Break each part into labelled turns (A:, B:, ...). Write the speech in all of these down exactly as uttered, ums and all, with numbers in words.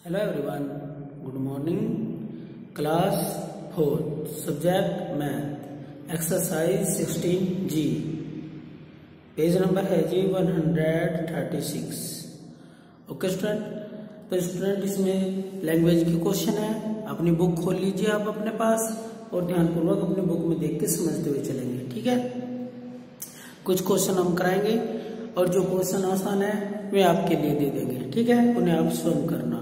A: Hello everyone, good morning. Class four, subject math, exercise sixteen G. Page number है जी one hundred thirty six. Okay student, तो student इसमें language के question है. अपनी book खोल लीजिए आप अपने पास और ध्यानपूर्वक अपनी बुक में देख के समझते हुए चलेंगे. ठीक है, कुछ क्वेश्चन हम कराएंगे और जो क्वेश्चन आसान है वे आपके लिए दे देंगे. ठीक है, उन्हें आप स्वयं करना.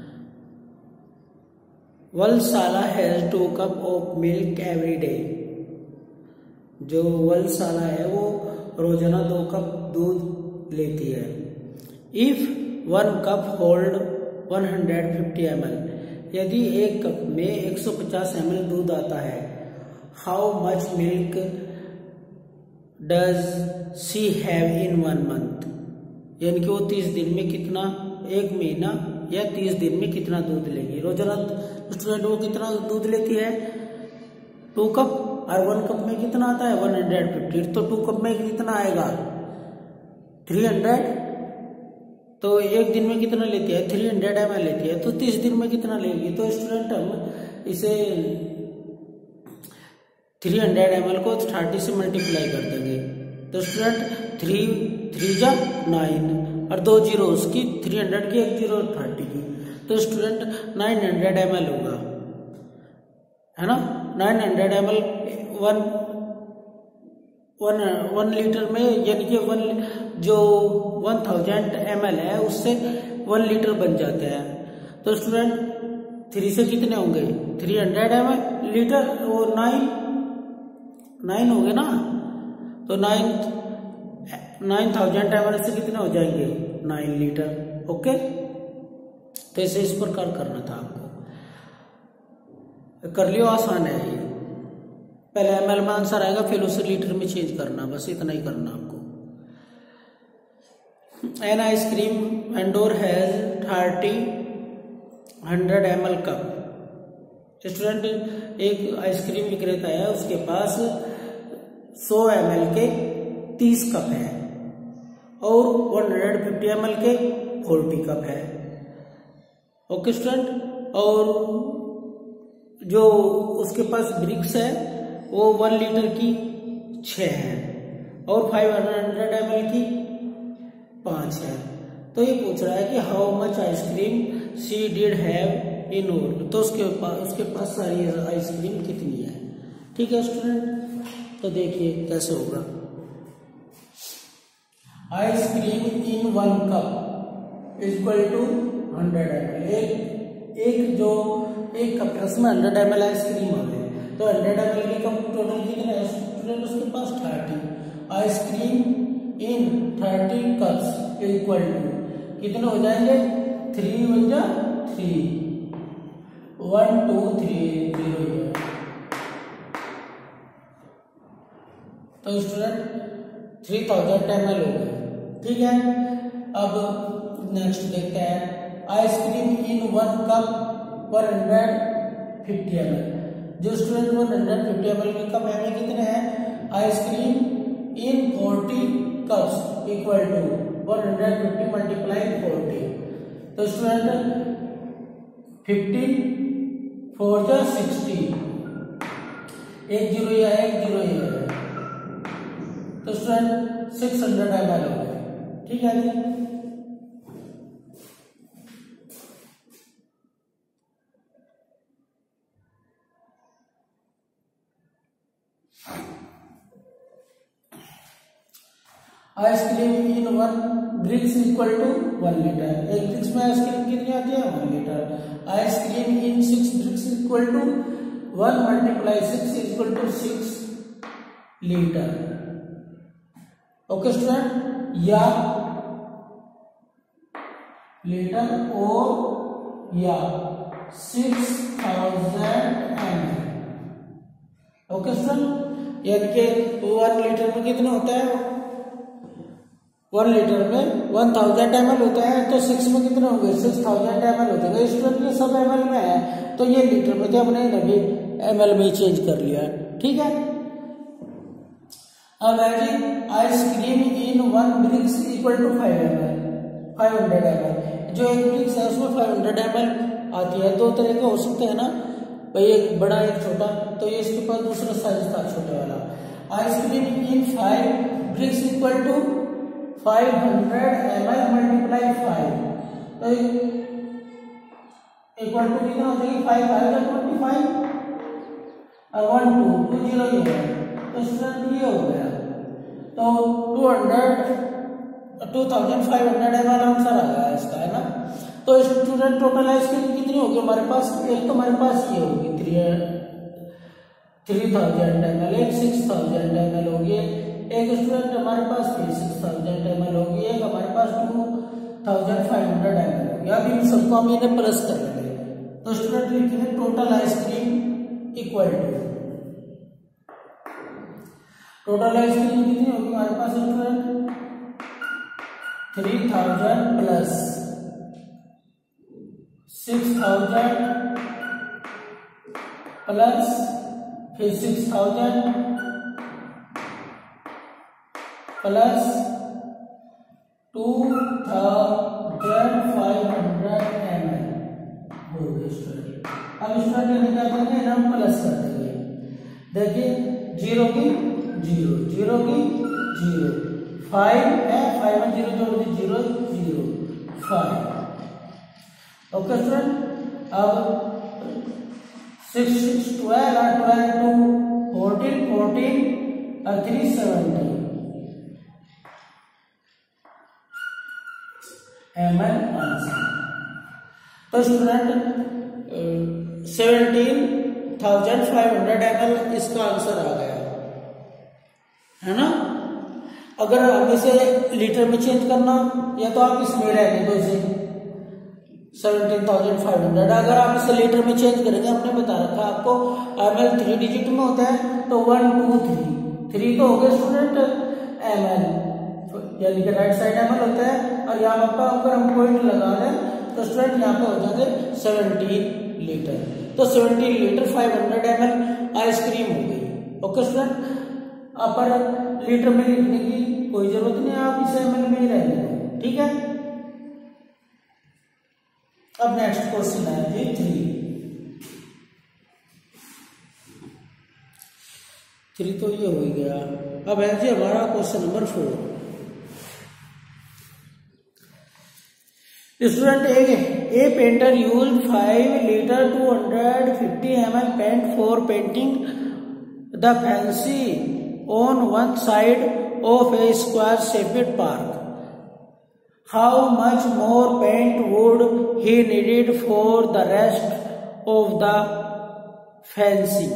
A: वलशाला has two cup of milk every day. जो वलशाला है वो रोजाना दो कप दूध लेती है. If one cup hold one hundred fifty M L, यदि एक कप में एक सौ पचास एम एल दूध आता है, how much milk does she have in one month, यानी कि वो तीस दिन में कितना, एक महीना या तीस दिन में कितना दूध लेगी. रोजाना स्टूडेंट वो कितना दूध लेती है, टू कप, और वन कप में कितना आता है वन हंड्रेड फिफ्टी. तो टू कप में कितना आएगा थ्री हंड्रेड. तो एक दिन में कितना लेती है थ्री हंड्रेड एम एल लेती है, तो तीस दिन में कितना लेगी. तो स्टूडेंट हम इसे थ्री हंड्रेड एम एल को थर्टी से मल्टीप्लाई कर देंगे. तो स्टूडेंट थ्री थ्री जा नाइन और दो जीरो उसकी, थ्री हंड्रेड की एक जीरो थर्टी की. तो student nine hundred M L होगा, है ना. Nine hundred M L one one one litre में, यानी कि वन जो वन थाउजेंड एम एल है उससे वन लीटर बन जाते हैं. तो स्टूडेंट थ्री से कितने होंगे three hundred M L litre, वो नाइन नाइन होंगे ना. तो nine nine thousand M L से कितने हो जाएंगे नाइन लीटर. ओके, तो इसे इस प्रकार करना था आपको. कर लियो, आसान है ये. पहले एम एल में आंसर आएगा, फिर उसे लीटर में चेंज करना, बस इतना ही करना आपको. An ice cream vendor has thirty hundred M L cup. Student एक आइसक्रीम विक्रेता है, उसके पास सौ एम एल के तीस कप है और one hundred fifty M L के फोर्टी कप है. ओके स्टूडेंट, और जो उसके पास ब्रिक्स है वो वन लीटर की छह है और फाइव हंड्रेड एम एल की पांच है. तो ये पूछ रहा है कि how much ice cream she did have in all. तो उसके पास उसके पास सारी आइसक्रीम कितनी है. ठीक है स्टूडेंट, तो देखिए कैसे होगा. Ice cream in one cup equal to hundred M L. एक एक जो एक कप है उसमें हंड्रेड एम एल आइसक्रीम आ गई, तो हंड्रेड एम एल की कप टोटल कितने है स्टूडेंट उसके पास thirty. Ice cream in thirty cups equal to कितने हो जाएंगे थ्री वन जा three, one two three zero. तो student three thousand M L हो गए. ठीक है, अब नेक्स्ट देखते हैं. Ice cream in one cup one hundred fifty M L. जो student one hundred fifty M L के कप है कितने हैं, ice cream in forty cups equal to one hundred fifty multiply forty. तो स्टूडेंट फिफ्टीन फोर जा sixty, एक zero या एक जीरो है, तो student six hundred M L हो गए. ठीक है जी. Ice cream in one bricks equal to one litre. एक ब्रिक्स में आइसक्रीम कितनी आती है one litre. Ice cream in six bricks equal to one multiply six equal to six litre. Okay student, या लीटर और या six thousand M L. Okay student, यानी कि वन लीटर में कितना होता है, वन लीटर में वन थाउजेंड एम एल होता है, तो सिक्स में कितने होंगे सिक्स थाउजेंड एम एल हो जाएगा. स्टूडेंट ये सब एम एल में है, तो ये लीटर में, तो हमने अभी एम एल में चेंज कर लिया. ठीक है, अब है जी ice cream in one bricks equal to five M L. Five hundred M L. जो एक ब्रिक्स है उसमें फाइव हंड्रेड एम एल आती है। दो तरह के हो सकते हैं ना भाई, एक बड़ा एक छोटा, तो ये इसके पास दूसरा साइज था छोटे वाला। Ice cream in five bricks equal to five hundred M L multiply five, तो इक्वल टू कितना हो जाएगी, फाइव फाइव ट्वेंटी फाइव और वन टू टू जीरो ये है, तो स्टूडेंट ये हो गया। तो two hundred two thousand five hundred M L answer आ गया इसका, है ना। तो स्टूडेंट टोटल आइसक्रीम कितनी होगी हमारे पास, एक तो हमारे पास ये होगी three three thousand M L, एक सिक्स थाउजेंड एम एल होगी, एक स्टूडेंट हमारे पास फिर सिक्स थाउजेंड एम एल होगी, एक हमारे पास two thousand five hundred M L होगी। अब इन सबको हम इन्हें प्लस कर लेंगे, तो स्टूडेंट लिखेंगे total ice cream equal to, total ice cream कितनी होगी हमारे पास student, three thousand plus six thousand plus फिर six thousand plus two thousand five hundred M L हो गए स्टूडेंट। अब स्टूडेंट क्या करेंगे, हम प्लस कर देंगे। देखिए जीरो की जीरो, जीरो की जीरो, फाइव है, फाइव में जीरो जोड़ दी, zero zero five. Okay student, अब सिक्स सिक्स ट्वेल्व और ट्वेल्व टू फोर्टीन, फोर्टीन और three seventy M L answer. तो student seventeen thousand five hundred M L इसका आंसर आ गया, है ना। अगर हम इसे लीटर में चेंज करना या तो आप इसमें रहने दो इसे सेवेंटीन थाउजेंड फाइव हंड्रेड, अगर आप इसे लीटर में चेंज करेंगे, हमने बता रखा आपको एम एल थ्री डिजिट में होता है, तो वन टू थ्री, थ्री तो हो गए स्टूडेंट एम एल, यानी कि राइट साइड एम एल होता है, और यहाँ पर अगर हम पॉइंट लगा दें तो स्टूडेंट यहाँ पे हो जाएंगे सेवेंटीन लीटर, तो seventeen litre five hundred M L ice cream हो गई। ओके स्टूडेंट, आप पर लीटर में लिखने की कोई जरूरत नहीं, आप इसे एम एल में ही रहने दो, ठीक है। अब नेक्स्ट क्वेश्चन है जी थ्री, थ्री तो ये हो गया। अब है जी हमारा question number four. Student A A painter use five litre two hundred fifty M L paint for painting the fancy on one side of a square shaped park. How much more paint would he needed for the rest of the fencing?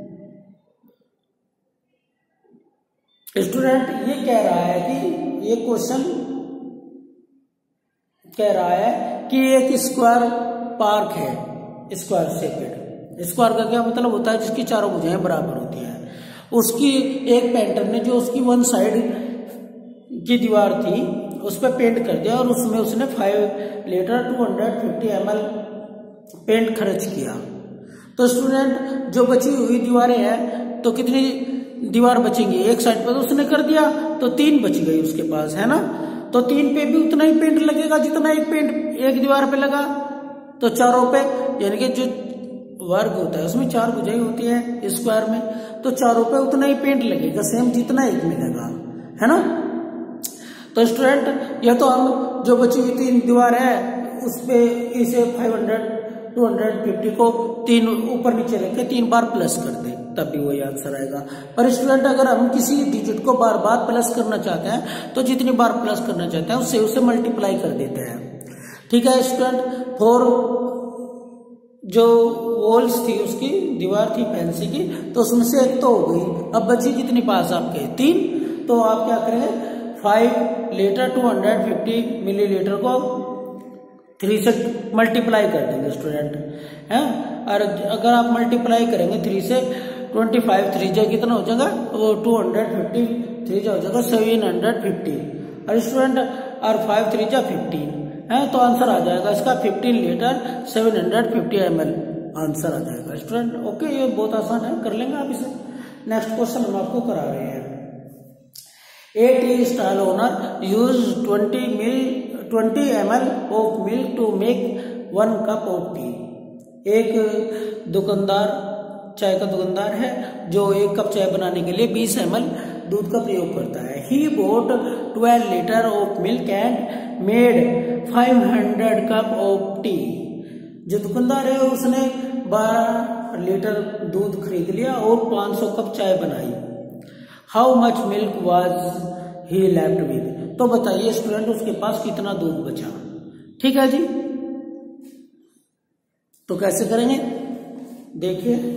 A: Student ये कह रहा है कि ये question कह रहा है कि एक स्क्वायर पार्क है, स्क्वायर शेपेड। स्क्वायर का क्या मतलब होता है, जिसकी चारों भुजाएं बराबर होती हैं। उसकी एक पेंटर ने जो उसकी वन साइड की दीवार थी उस पर पेंट कर दिया, और उसमें उसने five litre two hundred fifty M L paint खर्च किया। तो स्टूडेंट जो बची हुई दीवारें हैं, तो कितनी दीवार बचेंगी, एक साइड पर तो उसने कर दिया, तो तीन बच गई उसके पास, है ना। तो तीन पे भी उतना ही पेंट लगेगा जितना एक पेंट एक दीवार पे लगा, तो चारों पे, यानी कि जो वर्ग होता है उसमें चार भुजाएं होती है स्क्वायर में, तो चारों पे उतना ही पेंट लगेगा सेम जितना एक में लगा, है ना। तो स्टूडेंट या तो हम जो बची हुई तीन दीवार है उस पे इसे five hundred two hundred fifty को तीन ऊपर नीचे रख के तीन बार प्लस कर दें, तब भी वही आंसर आएगा। पर स्टूडेंट अगर हम किसी डिजिट को बार बार प्लस करना चाहते हैं तो जितनी बार प्लस करना चाहते हैं उससे उसे मल्टीप्लाई कर देते हैं, ठीक है स्टूडेंट। फोर जो वॉल्स थी उसकी दीवार थी फैंसी की, तो उसमें से एक तो हो गई, अब बची कितनी पास आपके तीन, तो आप क्या करेंगे five litre two hundred fifty millilitre को थ्री से मल्टीप्लाई कर देंगे स्टूडेंट, है। और अगर आप मल्टीप्लाई करेंगे थ्री से, ट्वेंटी फाइव थ्री जा कितना हो जाएगा, वो टू हंड्रेड फिफ्टी थ्री जा हो जाएगा सेवन हंड्रेड फिफ्टी, और स्टूडेंट और फाइव थ्री जा फिफ्टीन है, तो आंसर आ जाएगा इसका fifteen litre seven hundred fifty M L answer आ जाएगा स्टूडेंट। ओके, ये बहुत आसान है, कर लेंगे आप इसे। नेक्स्ट क्वेश्चन हम आपको करा रहे हैं। A tea stall owner used twenty mil twenty milliliters of milk to make one cup of tea. एक दुकानदार, चाय का दुकानदार है जो एक कप चाय बनाने के लिए बीस एम एल दूध का प्रयोग करता है. He bought twelve liters of milk and made five hundred cup of tea. जो दुकानदार है उसने बारह लीटर दूध खरीद लिया और पाँच सौ कप चाय बनाई. How much milk was he left with? तो बताइए स्टूडेंट उसके पास कितना दूध बचा. ठीक है जी, तो कैसे करेंगे देखिए.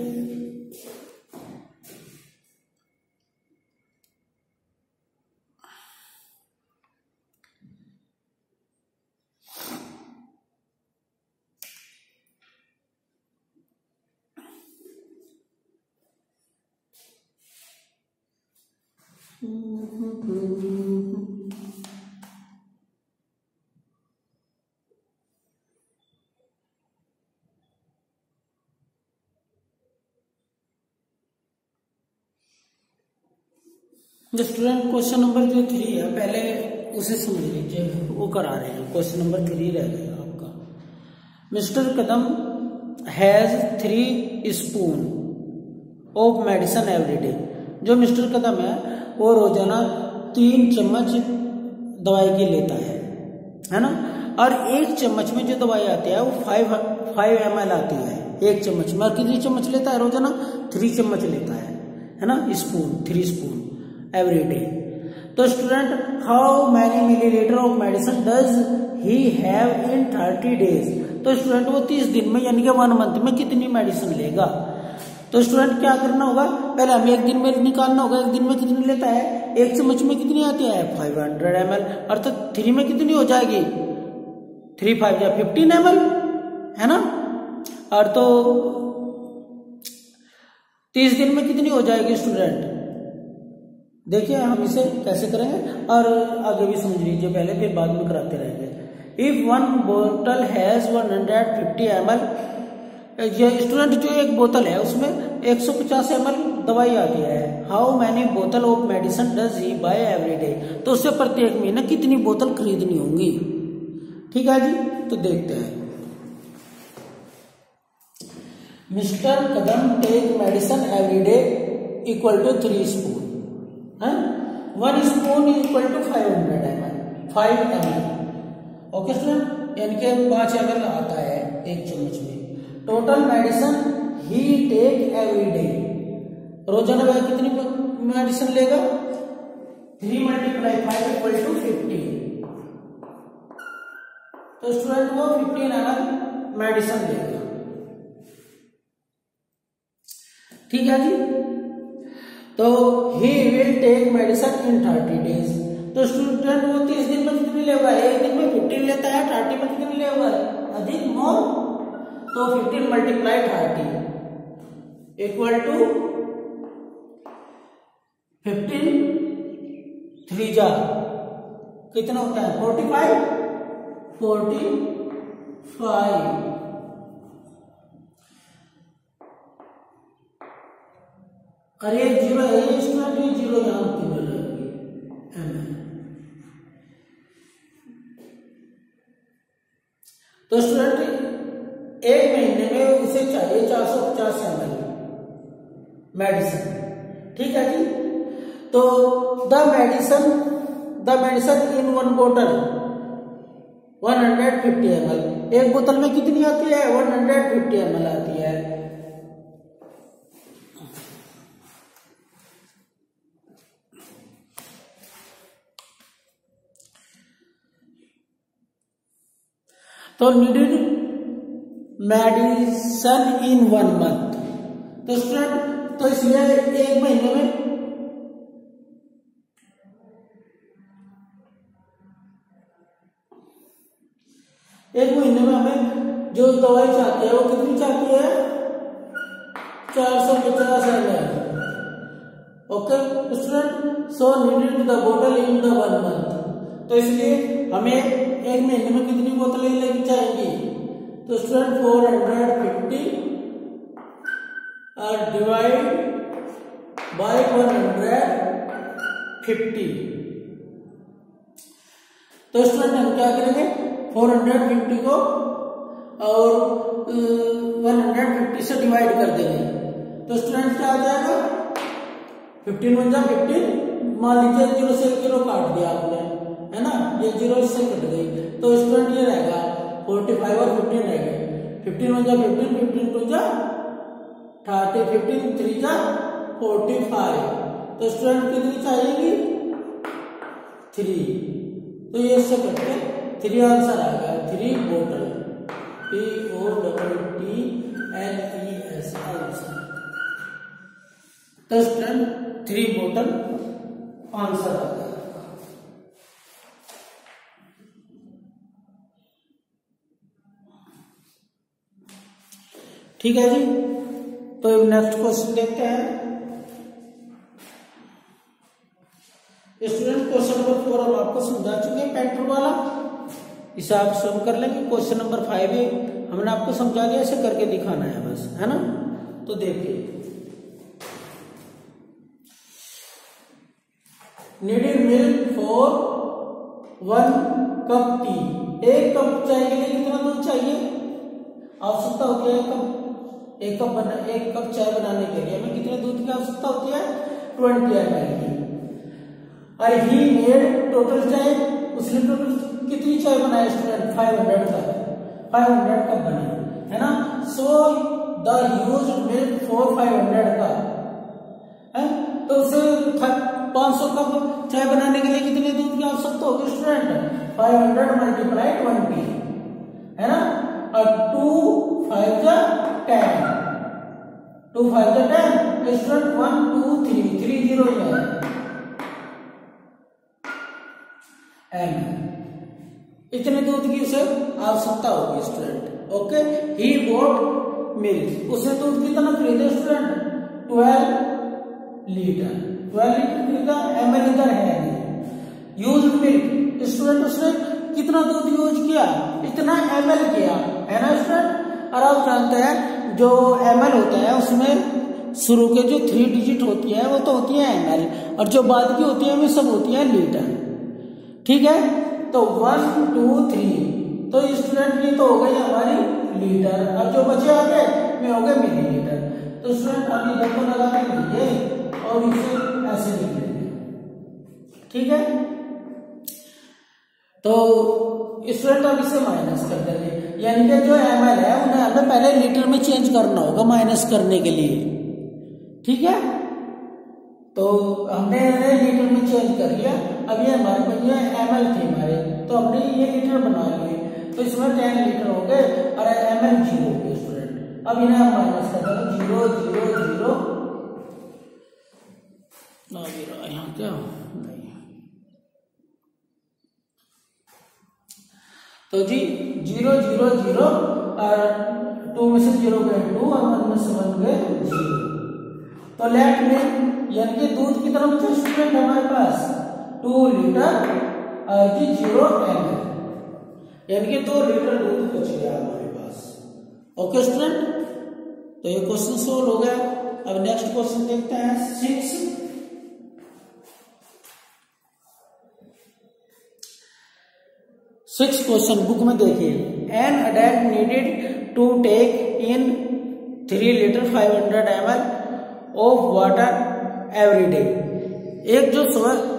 A: जो स्टूडेंट क्वेश्चन नंबर जो थ्री है पहले उसे समझ लीजिए, वो करा रहे हैं. क्वेश्चन नंबर थ्री रह गया आपका. Mister Kadam has three spoon of medicine every day. जो मिस्टर कदम है वो रोजाना तीन चम्मच दवाई की लेता है, है ना. और एक चम्मच में जो दवाई आती है वो फाइव फाइव एम एल आती है एक चम्मच में. और कितनी चम्मच लेता है रोजाना? थ्री चम्मच लेता है, है ना. Spoon, three spoon every day. तो student how many millilitre of medicine does he have in thirty days. तो स्टूडेंट वो तीस दिन में यानी कि वन मंथ में कितनी मेडिसिन लेगा. तो स्टूडेंट क्या करना होगा, पहले हमें एक दिन में निकालना होगा. एक दिन में कितनी लेता है, एक चम्मच में कितनी आती है फाइव हंड्रेड एम एल. अर्थात थ्री में कितनी हो जाएगी, थ्री फाइव या फिफ्टीन एम एल, है ना. और तो तीस दिन में कितनी हो जाएगी स्टूडेंट. देखिए हम इसे कैसे करेंगे और आगे भी समझ लीजिए पहले, फिर बाद में कराते रहेंगे. इफ वन बोतल has one hundred fifty M L. ये स्टूडेंट जो एक बोतल है उसमें एक सौ पचास एम एल दवाई आती है. हाउ मैनी बोतल of medicine does he buy every day. तो उससे प्रत्येक महीने कितनी बोतल खरीदनी होंगी. ठीक है जी, तो देखते हैं. Mister Kadam take medicine every day equal to three spoon. One spoon equal to five hundred M L, five M L. Okay student, यानी कि पांच एम एल आता है एक चम्मच में. Total medicine he take every day. रोजाना वह कितनी मेडिसिन लेगा, three multiply five equal to fifty. तो स्टूडेंट वो फिफ्टीन एम एल मेडिसिन लेगा. ठीक है जी. तो he will take medicine in thirty days. तो स्टूडेंट वो तीस दिन में कितनी लेगा, एक दिन में फिफ्टीन लेता है, थर्टी में कितनी लेगा, अधिक मोर. तो fifteen multiply thirty equal to fifteen three जा कितना होता है, फोर्टी फाइव फोर्टी फाइव. अरे जीरो है इसमें भी, जीरो यहां मिल जाएगी एम. तो स्टूडेंट एक महीने में उसे चाहिए चार सौ पचास एम एल मेडिसिन. ठीक है जी. तो the medicine the medicine in one बोतल one hundred fifty M L. एक बोतल में कितनी आती है, one hundred fifty M L आती है. तो needed medicine in one month. तो स्टूडेंट तो इसलिए एक महीने में एक महीने में हमें जो दवाई चाहते हैं वो कितनी चाहती है, चार सौ पचास M L. Okay student, so needed the बोतल इन द वन मंथ. तो इसलिए हमें एक महीने में कितनी बोतलें लेनी चाहिए. तो student four hundred fifty divide by one hundred fifty. तो स्टूडेंट हम क्या करेंगे, फोर हंड्रेड फिफ्टी को और वन हंड्रेड फिफ्टी से डिवाइड कर देंगे। तो स्टूडेंट क्या आ जाएगा, फिफ्टीन वन जा फिफ्टीन, मान लीजिए जीरो से एक जीरो काट दिया आपने, है ना, ये जीरो से कट गई, तो स्टूडेंट ये रहेगा फोर्टी फाइव और फिफ्टीन रह गए, फिफ्टीन वन जा फिफ्टीन, फिफ्टीन टू जा थर्टी, फिफ्टीन थ्री जा फोर्टी फाइव। तो स्टूडेंट कितनी चाहिएगी, थ्री, तो ये इससे करके थ्री आंसर आ गया, थ्री बोतल, P O double T L E S answer. तो स्टूडेंट थ्री बोतल आंसर आ गया। ठीक है जी, तो नेक्स्ट क्वेश्चन देखते हैं। स्टूडेंट क्वेश्चन नंबर फोर हम आपको समझा चुके हैं पेंटर वाला, इसे आप स्वयं कर लेंगे। क्वेश्चन नंबर फाइव है, हमने आपको समझा दिया, ऐसे करके दिखाना है बस, है ना। तो देखिए, needed milk for one cup tea, एक कप चाय के लिए कितना दूध चाहिए, आवश्यकता होती है एक कप, एक कप बना एक कप चाय बनाने के लिए हमें कितने दूध की आवश्यकता होती है, ट्वेंटी एम एल की। और ही मेड टोटल चाय, उसने टोटल कितनी चाय बनाई student, five hundred cup, five hundred cup बनाई, है ना। So the used milk for five hundred cup, है, तो उसे पाँच सौ कप चाय बनाने के लिए कितने दूध की आवश्यकता होगी student, five hundred multiply twenty, है ना। और टू फाइव जा टेन, टू फाइव जा ten, student one two three, three zero है एम, इतने दूध की उसे आवश्यकता होगी student. Okay, he bought milk, उसे दूध कितना खरीदे student, twelve litre, twelve litre खरीदा, एम एल इधर है नहीं। यूज मिल्क स्टूडेंट, उसने कितना दूध यूज किया, इतना एम एल किया, है ना स्टूडेंट। और आप जानते हैं जो एम एल होता है उसमें शुरू के जो थ्री डिजिट होती है वो तो होती है एम एल, और जो बाद की होती है वो सब होती है लीटर। ठीक है, तो वन टू थ्री, तो स्टूडेंट ये तो हो गई हमारी लीटर, और जो बचे आगे में हो गए मिलीलीटर। तो स्टूडेंट अभी इधर को लगा के लीजिए और इसे ऐसे लिख लेंगे। ठीक है, तो स्टूडेंट अब इसे माइनस कर देंगे, यानी कि जो एम एल है उन्हें हमें पहले लीटर में चेंज करना होगा माइनस करने के लिए। ठीक है, तो हमने लीटर में चेंज कर लिया। अब ये हमारे पास ये एम एल थे हमारे, तो हमने ये लीटर बना लिए, तो इसमें टेन लीटर हो गए और एम एल जीरो हो गए स्टूडेंट। अब इन्हें हम माइनस कर देंगे, जीरो जीरो जीरो ना, जीरो यहाँ क्या नहीं, तो जी जीरो जीरो जीरो, और टू में से जीरो गए टू और वन में से वन गए जीरो। तो लेफ्ट में यानी कि दूध की तरफ जो स्टूडेंट हमारे पास टू लीटर और जी जीरो एम, यानी कि दो लीटर दूध बच गया हमारे पास। ओके स्टूडेंट, तो ये क्वेश्चन सोल्व हो गया। अब नेक्स्ट क्वेश्चन देखते हैं, सिक्स। सिक्स क्वेश्चन बुक में देखिए, an adult needed to take in three litre five hundred M L of water every day. एक जो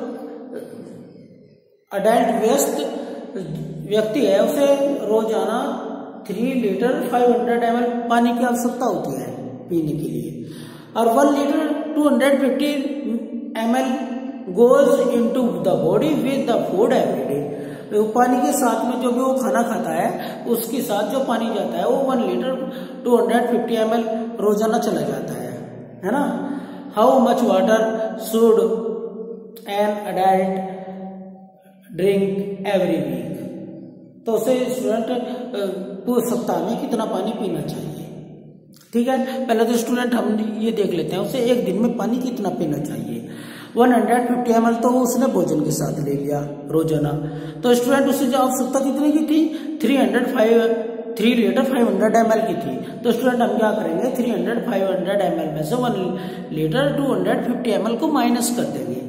A: अडल्ट व्यस्त व्यक्ति है उसे रोजाना three litre five hundred M L पानी की आवश्यकता होती है पीने के लिए, और one litre two hundred fifty M L goes into the body with the food every day. पानी के साथ में जो भी वो खाना खाता है उसके साथ जो पानी जाता है वो one litre two hundred fifty M L रोजाना चला जाता है, है ना। How much water should an adult drink every week, तो उसे स्टूडेंट पूरे सप्ताह में कितना पानी पीना चाहिए। ठीक है, पहले तो स्टूडेंट हम ये देख लेते हैं उसे एक दिन में पानी कितना पीना चाहिए। One hundred fifty M L तो उसने भोजन के साथ ले लिया रोजाना, तो स्टूडेंट उसे जो आवश्यकता कितने की थी, three hundred five three litre five hundred M L की थी। तो स्टूडेंट हम क्या करेंगे, three hundred five hundred M L में से one litre two hundred fifty M L को माइनस कर देंगे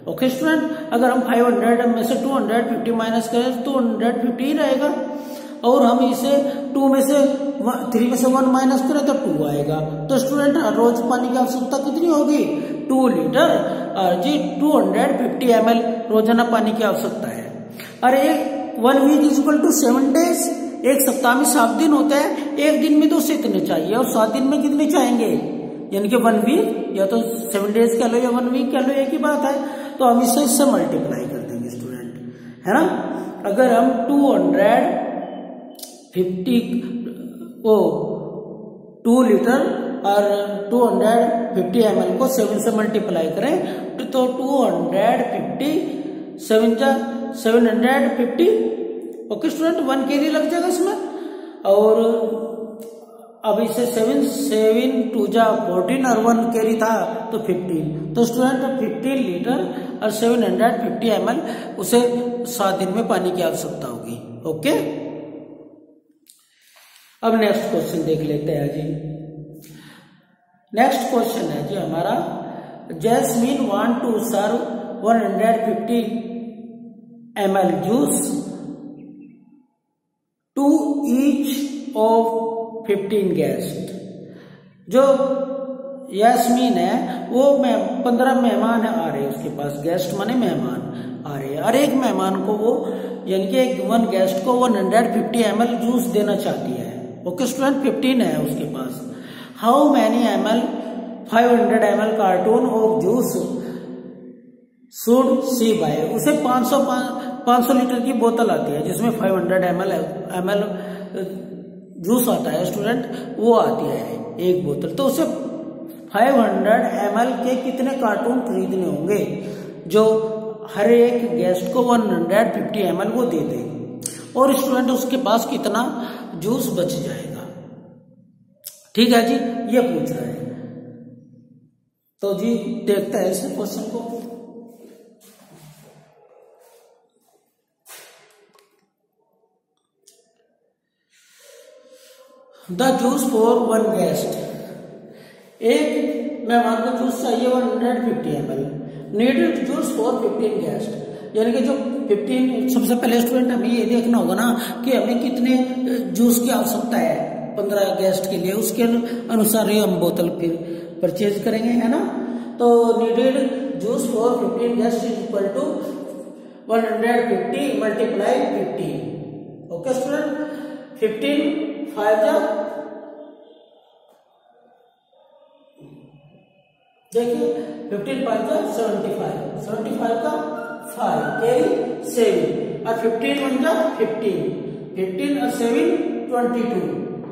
A: ओके स्टूडेंट, अगर हम फाइव हंड्रेड में से टू हंड्रेड फिफ्टी माइनस करें तो टू हंड्रेड फिफ्टी ही रहेगा, और हम इसे टू में से थ्री में से वन माइनस करें तो टू आएगा। तो स्टूडेंट रोज पानी की आवश्यकता कितनी होगी, टू लीटर और जी two hundred fifty M L रोजाना पानी की आवश्यकता है। और एक one week is equal to seven days, एक सप्ताह में सात दिन होता है, एक दिन में तो उसे इतने चाहिए और सात दिन में कितने चाहेंगे, यानी कि वन वीक या तो सेवन डेज कह लो या वन वीक कह लो, एक ही बात है। तो हम इसे इससे मल्टीप्लाई कर देंगे स्टूडेंट, है ना। अगर हम two hundred fifty oh two litre और two hundred fifty M L को सेवन से मल्टीप्लाई करें तो टू हंड्रेड फिफ्टी सेवन जा seven hundred fifty okay student, one K G लग जाएगा इसमें। और अब इसे सेवन सेवन टू जा फोर्टीन और वन कैरी था तो फिफ्टीन, तो स्टूडेंट फिफ्टीन लीटर और seven hundred fifty M L उसे सात दिन में पानी की आवश्यकता होगी। ओके, अब नेक्स्ट क्वेश्चन देख लेते हैं जी। नेक्स्ट क्वेश्चन है जी हमारा, Jasmine want to serve one hundred fifty M L juice to each of fifteen guest. जो यास्मीन है वो पंद्रह मेहमान आ रहे हैं उसके पास, गेस्ट माने मेहमान आ रहे हैं, और एक मेहमान को वो यानी कि एक वन गेस्ट को one hundred fifty M L juice देना चाहती है। ओके स्टूडेंट, फिफ्टीन है उसके पास। How many M L five hundred M L cartoon of juice should she buy. उसे पाँच सौ पाँच सौ लीटर की बोतल आती है जिसमें five hundred M L M L juice आता है स्टूडेंट, वो आती है एक बोतल। तो उसे फाइव हंड्रेड एम एल के कितने कार्टून खरीदने होंगे जो हर एक गेस्ट को one hundred fifty M L वो दे दे, और स्टूडेंट उसके पास कितना जूस बच जाएगा। ठीक है जी, ये पूछ रहा है। तो जी देखते हैं इस क्वेश्चन को। The juice for one guest, एक मेहमान को जूस चाहिए one hundred fifty M L, needed juice for fifteen guest, यानी कि जो फिफ्टीन, सबसे पहले स्टूडेंट हमें ये देखना होगा ना कि हमें कितने जूस की आवश्यकता है पंद्रह गेस्ट के लिए, उसके अनुसार ही हम बोतल फिर परचेज करेंगे, है ना। तो needed juice for fifteen guest is equal to one hundred fifty multiply fifteen. Okay student, fifteen five जा, देखिए फिफ्टीन फाइव जा सेवेंटी फाइव, सेवेंटी फाइव का फाइव कैरी सेवन, और फिफ्टीन वन जा फिफ्टीन, फिफ्टीन और सेवन ट्वेंटी टू,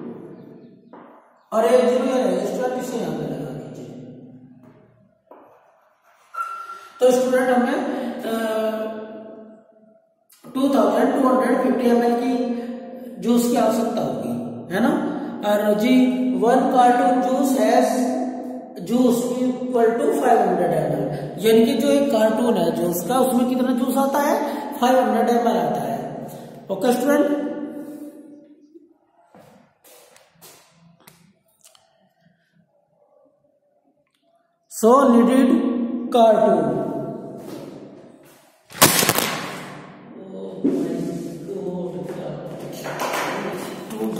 A: और एक zero register इसे यहां पे लगा दीजिए। तो स्टूडेंट हमें two thousand two hundred fifty M L की जूस की आवश्यकता होगी, है ना। और जी one cartoon juice has juice equal to five hundred M L, यानी कि जो एक कार्टून है जूस का उसमें कितना जूस आता है, फाइव हंड्रेड एम एल आता है। Okay student, so needed cartoon,